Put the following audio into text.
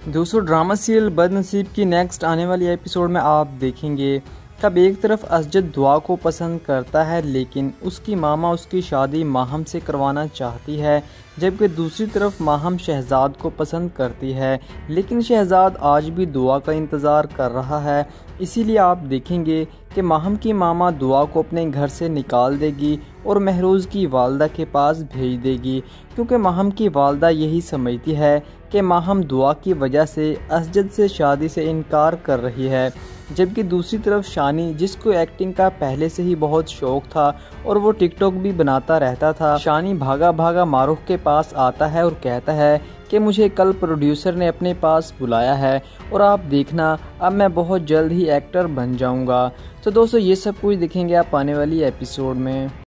दोस्तों drama serial बदनसीब की नेक्स्ट आने वाली एपिसोड में आप देखेंगे कब एक तरफ असजद दुआ को पसंद करता है लेकिन उसकी मामा उसकी शादी माहम से करवाना चाहती है, जबकि दूसरी तरफ माहम शहजाद को पसंद करती है लेकिन शहजाद आज भी दुआ का इंतज़ार कर रहा है। इसीलिए आप देखेंगे कि माहम की मामा दुआ को अपने घर से निकाल देगी और महरूज़ की वालदा के पास भेज देगी, क्योंकि माहम की वालदा यही समझती है कि माहम दुआ की वजह से असजद से शादी से इनकार कर रही है। जबकि दूसरी तरफ शानी, जिसको एक्टिंग का पहले से ही बहुत शौक था और वो टिकटॉक भी बनाता रहता था, शानी भागा भागा मारूफ के पास आता है और कहता है कि मुझे कल प्रोड्यूसर ने अपने पास बुलाया है और आप देखना अब मैं बहुत जल्द ही एक्टर बन जाऊंगा। तो दोस्तों ये सब कुछ देखेंगे आप आने वाली एपिसोड में।